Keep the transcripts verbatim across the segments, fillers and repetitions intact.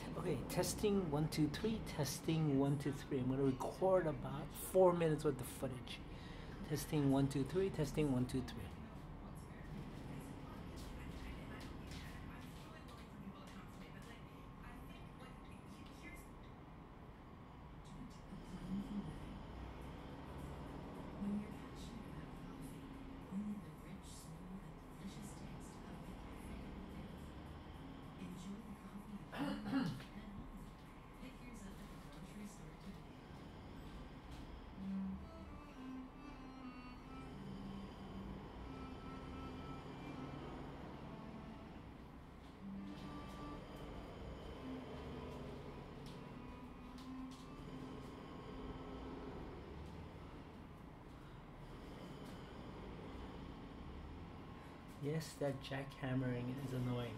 Okay, testing one, two, three, testing one, two, three. I'm going to record about four minutes worth of footage. Testing one, two, three, testing one, two, three. Yes, that jackhammering is annoying.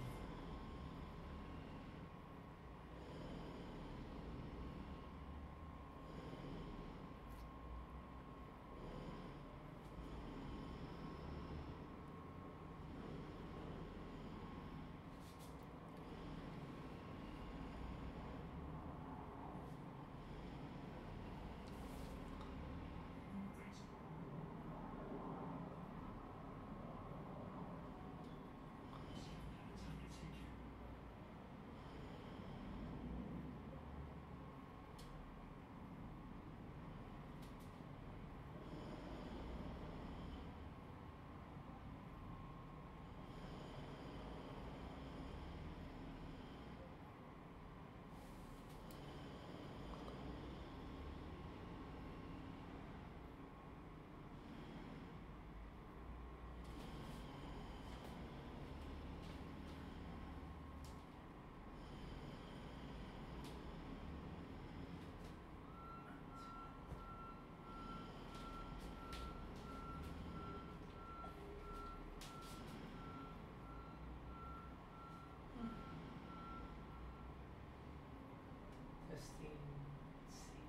Testing. Let's see.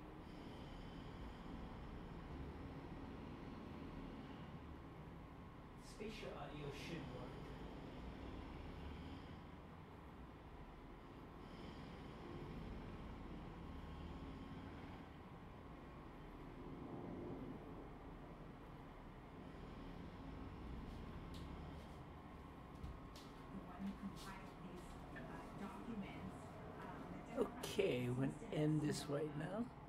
Spatial audio should work. Okay, we're gonna end this right now.